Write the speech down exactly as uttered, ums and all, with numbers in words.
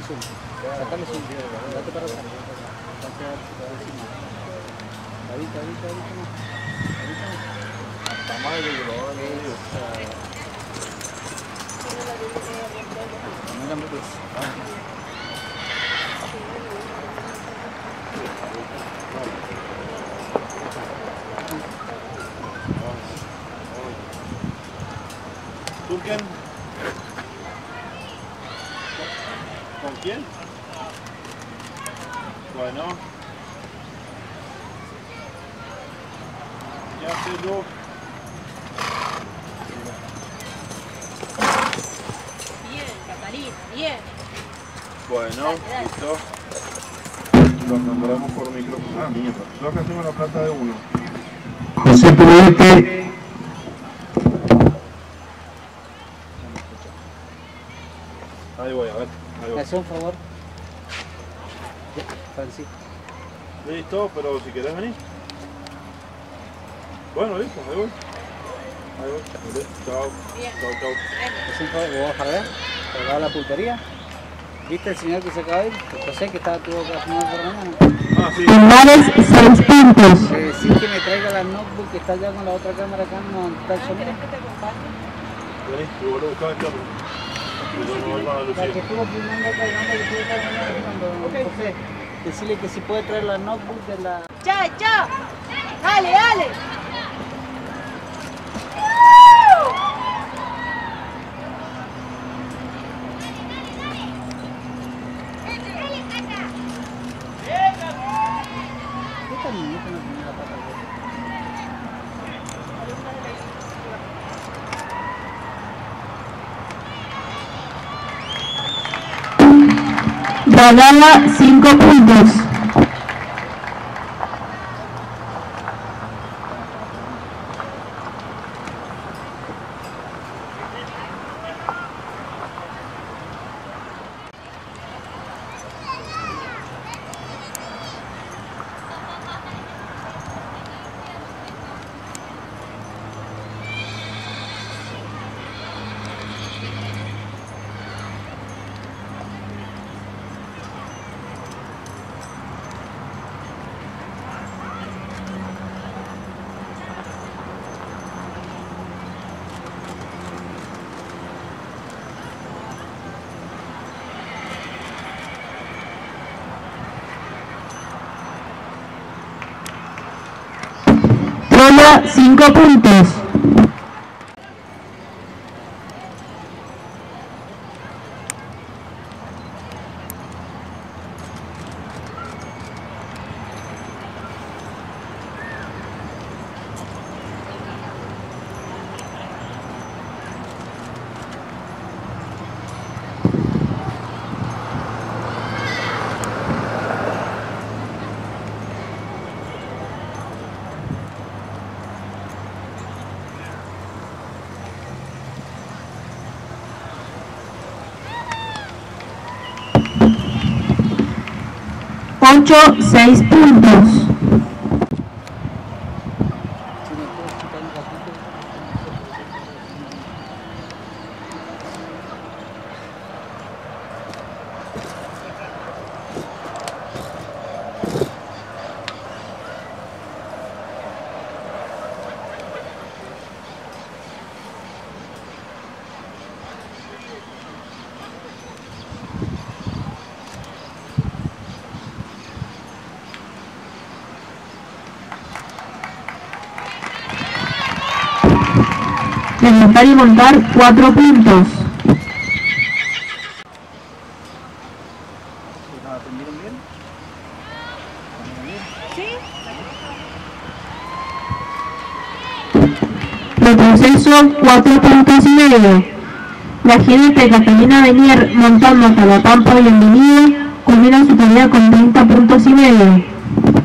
zoom. Sacale zoom. Date para atrás. Ahorita, ahorita, ahorita no. Ahorita no. Hasta más de lo mira, pues. ¿Tú quién? ¿Con quién? Bueno. Ya sé yo. Bien, Catalina, bien. Bueno, listo. Lo nombramos por micrófono. Ah, mierda. Yo acá tengo la plata de uno. José Prudente. Ahí voy, a ver. Ahí voy. ¿Me hace un favor? Francisco. Listo, pero si querés venir. Bueno, listo, ahí voy. Ahí voy. Chao. Bien. Chao, chao. ¿Me hace un favor? ¿Vos vas a ver? ¿Te la pulpería? ¿Viste el señor que se acaba de ir? José, que estaba tuvo que fumar por la mañana. Ah, sí. Linares, seis puntos. Le decís que me traiga la notebook que está allá con la otra cámara acá, no está el sonido. ¿Querés que te acompañe? Vení, te vuelvo a buscar el carro. Yo no voy para La que Lucía. estuvo filmando acá, ¿dónde que estuvo filmando cuando José? Decirle que si puede traer la notebook de la... ¡Chao, chao! ¡Dale, dale! Esta niñita no tenía la pata gorda. Radala, cinco puntos. Troya, cinco puntos. Ocho, seis puntos. Si me puedes quitar un ratito. Levantar y montar, cuatro puntos. ¿Nos atendieron bien? ¿Sí? Retroceso, cuatro puntos y medio. La jinete Catalina Benier montando hasta la Pampa Bienvenida culmina su tarea con treinta puntos y medio.